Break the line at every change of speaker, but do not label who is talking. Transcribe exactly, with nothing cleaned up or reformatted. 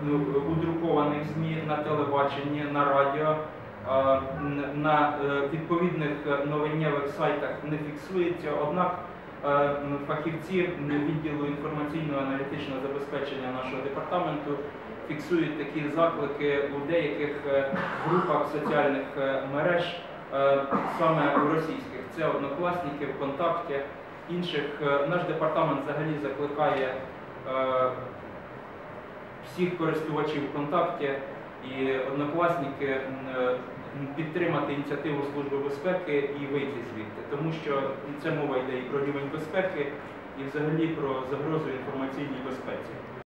у друкованих ЗМІ, на телебаченні, на радіо, на відповідних новиннєвих сайтах не фіксується, однак фахівці відділу інформаційно-аналітичного забезпечення нашого департаменту фіксують такі заклики у деяких групах соціальних мереж, саме у російських. Це Однокласники, ВКонтакті, інших. Наш департамент взагалі закликає всіх користувачів ВКонтакті і Однокласники підтримати ініціативу Служби безпеки і вийти звідти, тому що це мова йде і про рівень безпеки, і взагалі про загрозу інформаційній безпеці.